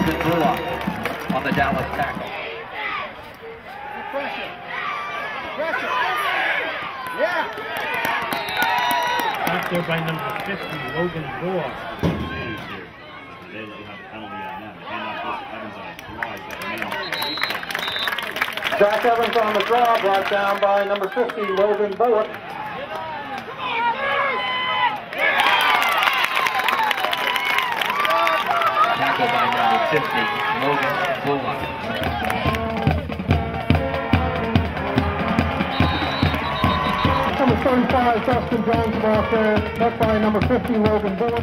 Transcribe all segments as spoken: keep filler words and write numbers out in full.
Logan Bullock on the Dallas tackle. Pressure. Pressure. Yeah. Back there by number fifty, Logan Bullock. They let you have a penalty on them. Hand off Joseph Evans on a draw. He's got a man on the Jack Evans on the draw, brought down by number fifty, Logan Bullock. Tackle by number fifty, Logan Bullock. Number thirty-five, Dustin Jones ball there, met by number fifty, Logan Bullock.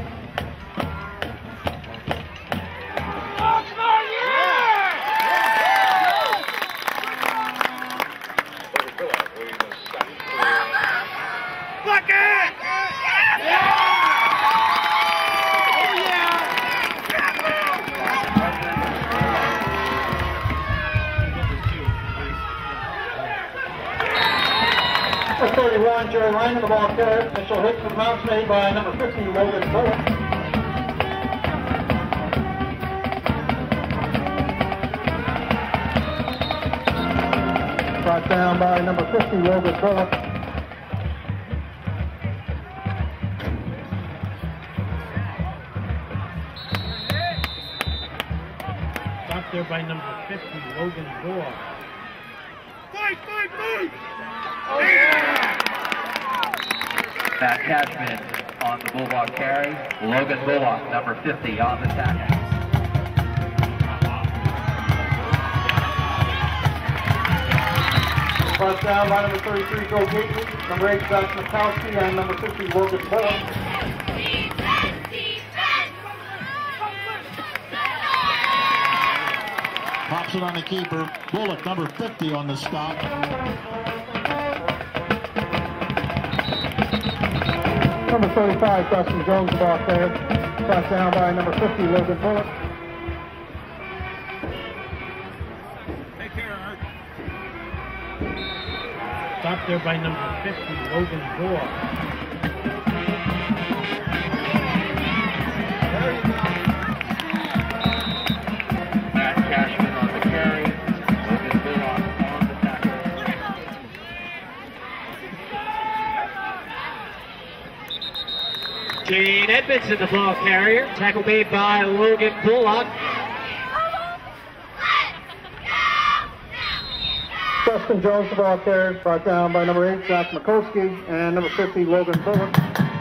thirty-one, Jerry Ryan, the ball carrier. Initial hit for the mounts made by number fifty, Logan Bullock. Brought down by number fifty, Logan Bullock. Back there by number fifty, Logan Bullock. Fight, fight, fight! Oh, yeah. Matt Cashman on the Bulldog carry. Logan Bullock, number fifty, on the tackle. Brought down by number thirty-three, Joe Gately, number eight, Josh Mikowski, and number fifty, Logan Bullock. Pops it on the keeper. Bullock, number fifty, on the stop. Number thirty-five, Dustin Jones, the ball there. Brought down by number fifty, Logan Bullock. Take care, Art. Back there by number fifty, Logan Bullock. There you go. Matt Cashman on the carry. Logan Bullock on the tackle. Gene Edmondson, the ball carrier. Tackle made by Logan Bullock. Dustin Jones, the ball carrier. Brought down by number eight, Josh Mikowski, and number fifty, Logan Bullock.